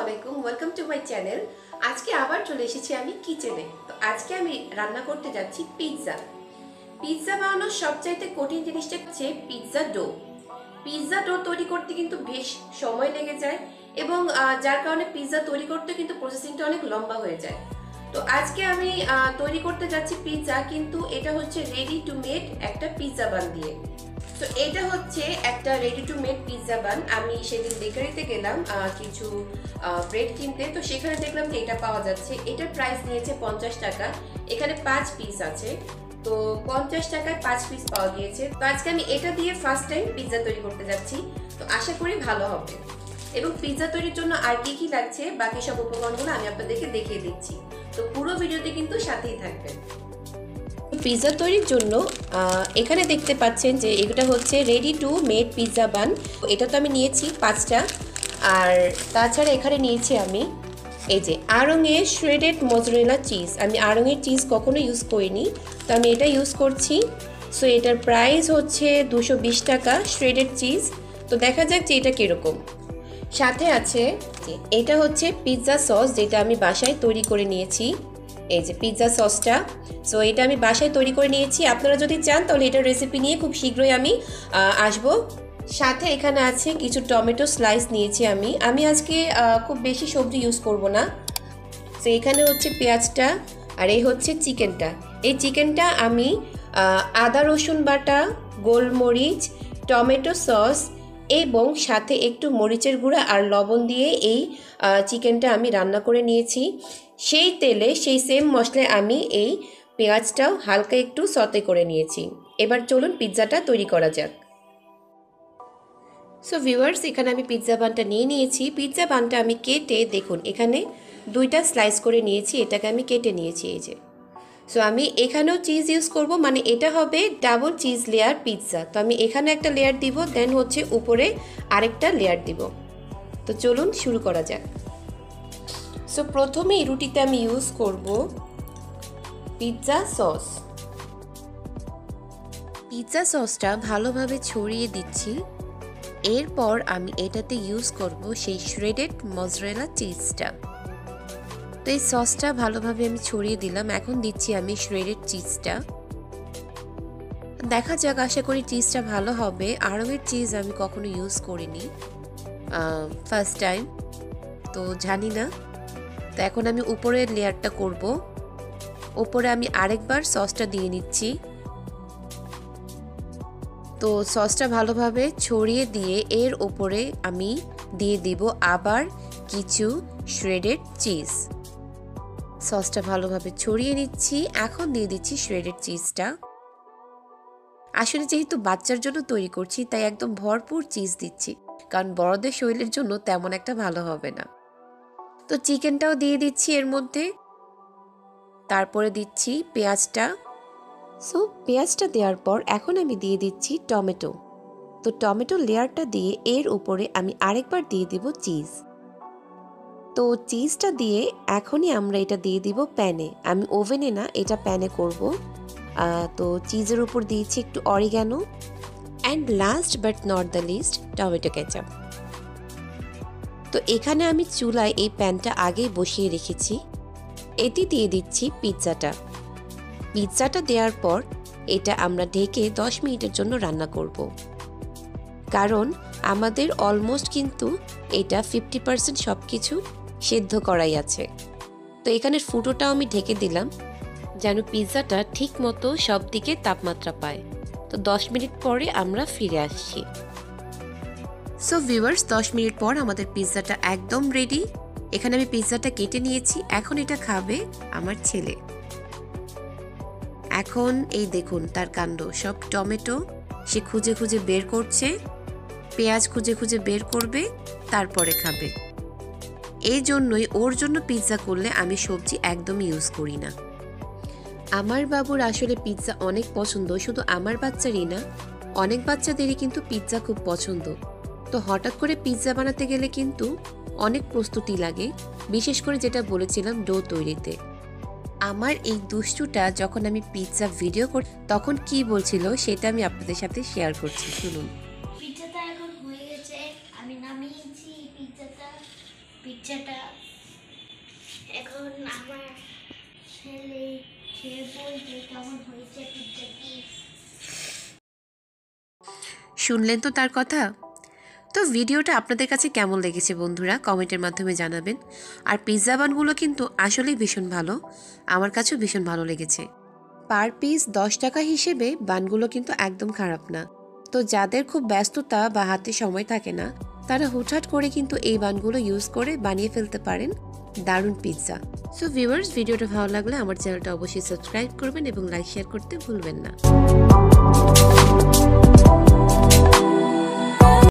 আলাইকুম, welcome to my channel. আজকে আবার চলে এসেছি আমি কিচেনে। তো আজকে আমি রান্না করতে যাচ্ছি পিৎজা। পিৎজা বানানোর সবচাইতে কঠিন জিনিসটা হচ্ছে পিৎজা ডো। পিৎজা ডো তৈরি করতে কিন্তু বেশ সময় লেগে যায় এবং যার কারণে পিৎজা তৈরি করতে কিন্তু প্রসেসিংটা অনেক লম্বা হয়ে যায়। তো আজকে আমি তৈরি করতে যাচ্ছি পিৎজা, কিন্তু এটা হচ্ছে রেডি টু মেড একটা পিৎজা বান দিয়ে। তো এটা হচ্ছে একটা ready to made pizza bun. আমি সেদিন বেকারিতে গেলাম কিছু ব্রেড কিনতে, তো সেখানে দেখলাম যে এটা পাওয়া যাচ্ছে। এটার প্রাইস নিয়েছে 50 টাকা। এখানে 5 পিস আছে, তো 50 টাকায় 5 পিস পাওয়া গিয়েছে। তো আজকে আমি এটা দিয়ে ফার্স্ট টাইম পিৎজা তৈরি করতে যাচ্ছি, তো আশা করি ভালো হবে। এবং পিৎজা তৈরির জন্য আর কি কি লাগছে বাকি সব উপকরণগুলো আমি আপনাদেরকে দেখিয়ে দিচ্ছি, তো পুরো ভিডিওতে কিন্তু সাথেই থাকবেন। পিৎজা তৈরির জন্য এখানে দেখতে পাচ্ছেন যে এটা হচ্ছে ready to made pizza bun. এটা তো আমি নিয়েছি 5টা, আর তাছাড়া এখানে নিয়েছি আমি এই যে আড়ঙের শ্রেডেড মজরেলা চিজ। আমি আড়ঙের চিজ কখনো ইউজ করিনি, তো আমি এটা ইউজ করছি। সো এটার প্রাইস হচ্ছে 220 টাকা শ্রেডেড চিজ। তো দেখা যাক যে এটা কীরকম। সাথে আছে এটা হচ্ছে পিৎজা সস, যেটা আমি বাসায় তৈরি করে নিয়েছি। এই যে পিৎজা সসটা, সো এটা আমি বাসায় তৈরি করে নিয়েছি। আপনারা যদি চান তাহলে এটার রেসিপি নিয়ে খুব শীঘ্রই আমি আসব। সাথে এখানে আছে কিছু টমেটো স্লাইস নিয়েছি আমি আজকে খুব বেশি সবজি ইউজ করব না। তো এখানে হচ্ছে পেঁয়াজটা, আর এই হচ্ছে চিকেনটা। এই চিকেনটা আমি আদা রসুন বাটা, গোলমরিচ, টমেটো সস এবং সাথে একটু মরিচের গুঁড়া আর লবণ দিয়ে এই চিকেনটা আমি রান্না করে নিয়েছি। সেই তেলে সেই সেম মশলায় আমি এই পেঁয়াজটাও হালকা একটু সতে করে নিয়েছি। এবার চলুন পিৎজাটা তৈরি করা যাক। সো ভিউয়ার্স, এখানে আমি পিৎজা বানটা নিয়ে নিয়েছি। পিৎজা বানটা আমি কেটে দেখুন এখানে 2টা স্লাইস করে নিয়েছি, এটাকে আমি কেটে নিয়েছি এই যে। সো আমি এখানেও চিজ ইউজ করব, মানে এটা হবে ডাবল চিজ লেয়ার পিৎজা। তো আমি এখানে একটা লেয়ার দিব, দেন হচ্ছে উপরে আরেকটা লেয়ার দিব। তো চলুন শুরু করা যাক। সো প্রথমে এই রুটিতে আমি ইউজ করব পিৎজা সস। পিৎজা সসটা ভালোভাবে ছড়িয়ে দিচ্ছি। এরপর আমি এটাতে ইউজ করব সেই শ্রেডেড মজরেলা চিজটা। তো এই সসটা ভালোভাবে আমি ছড়িয়ে দিলাম। এখন দিচ্ছি আমি শ্রেডেড চিজটা। দেখা যাক, আশা করি চিজটা ভালো হবে। আড়ঙের চিজ আমি কখনো ইউজ করিনি, ফার্স্ট টাইম, তো জানি না। তো এখন আমি উপরের লেয়ারটা করব। উপরে আমি আরেকবার সসটা দিয়ে নিচ্ছি। তো সসটা ভালোভাবে ছড়িয়ে দিয়ে এর উপরে আমি দিয়ে দিব আবার কিছু শ্রেডেড চিজ। সসটা ভালোভাবে ছড়িয়ে নিচ্ছি। এখন দিয়ে দিচ্ছি শ্রেডেড চিজটা। আসলে যেহেতু বাচ্চার জন্য তৈরি করছি, তাই একদম ভরপুর চিজ দিচ্ছি, কারণ বড়দের শরীরের জন্য তেমন একটা ভালো হবে না। তো চিকেনটাও দিয়ে দিচ্ছি এর মধ্যে। তারপরে দিচ্ছি পেঁয়াজটা। সো পেঁয়াজটা দেওয়ার পর এখন আমি দিয়ে দিচ্ছি টমেটো। তো টমেটো লেয়ারটা দিয়ে এর উপরে আমি আরেকবার দিয়ে দিব চিজ। তো চিজটা দিয়ে এখনই আমরা এটা দিয়ে দিব প্যানে। আমি ওভেনে না, এটা প্যানে করব। তো চিজের উপর দিয়েছি একটু oregano, and last but not the least tomato ketchup. তো এখানে আমি চুলায় এই প্যানটা আগেই বসিয়ে রেখেছি। এটি দিয়ে দিচ্ছি পিৎজাটা। পিৎজাটা দেওয়ার পর এটা আমরা ঢেকে 10 মিনিটের জন্য রান্না করব, কারণ আমাদের অলমোস্ট কিন্তু এটা 50% সব কিছু সেদ্ধ করাই আছে। তো এখানের ফুটোটাও আমি ঢেকে দিলাম, যেন পিৎজাটা ঠিক মতো সব দিকে তাপমাত্রা পায়। তো 10 মিনিট পরে আমরা ফিরে আসছি। সো ভিউয়ার্স, 10 মিনিট পর আমাদের পিৎজাটা একদম রেডি। এখানে আমি পিৎজাটা কেটে নিয়েছি। এখন এটা খাবে আমার ছেলে। এখন এই দেখুন তার কাণ্ড, সব টমেটো সে খুঁজে খুঁজে বের করছে, পেঁয়াজ খুঁজে খুঁজে বের করবে, তারপরে খাবে। এই জন্যই ওর জন্য পিৎজা করলে আমি সবজি একদম ইউজ করি না। আমার বাবুর আসলে পিৎজা অনেক পছন্দ, শুধু আমার বাচ্চারই না, অনেক বাচ্চাদেরই কিন্তু পিৎজা খুব পছন্দ। তো হঠাৎ করে পিৎজা বানাতে গেলে কিন্তু অনেক প্রস্তুতি লাগে, বিশেষ করে যেটা বলেছিলাম ডো তৈরিতে। আমার এই দুষ্টুটা যখন আমি পিৎজা ভিডিও করি তখন কি বলছিল সেটা আমি আপনাদের সাথে শেয়ার করছি, শুনুন। পিৎজাটা এখন হয়ে গেছে, আমি নামিয়েছি পিৎজাটা। পিৎজাটা এখন আমার ছেলে খেয়ে বলবে কেমন হয়েছে পিৎজাটি। শুনলেন তো তার কথা। তো ভিডিওটা আপনাদের কাছে কেমন লেগেছে বন্ধুরা কমেন্টের মাধ্যমে জানাবেন। আর পিৎজা বানগুলো কিন্তু আসলেই ভীষণ ভালো, আমার কাছেও ভীষণ ভালো লেগেছে। পার পিস 10 টাকা হিসেবে বানগুলো কিন্তু একদম খারাপ না। তো যাদের খুব ব্যস্ততা বা হাতে সময় থাকে না, তারা হুটহাট করে কিন্তু এই বানগুলো ইউজ করে বানিয়ে ফেলতে পারেন দারুণ পিৎজা। সো ভিউয়ার্স, ভিডিওটা ভালো লাগলে আমার চ্যানেলটা অবশ্যই সাবস্ক্রাইব করবেন এবং লাইক শেয়ার করতে ভুলবেন না।